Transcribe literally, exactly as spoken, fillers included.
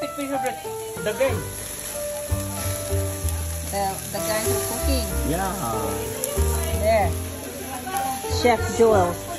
take picture of the guy. The, the guy who's cooking. Yeah. There. Chef Joel.